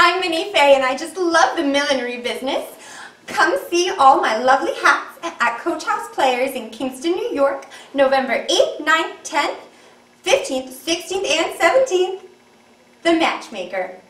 I'm Minnie Fay and I just love the millinery business. Come see all my lovely hats at Coach House Players in Kingston, New York, November 8th, 9th, 10th, 15th, 16th, and 17th. The Matchmaker.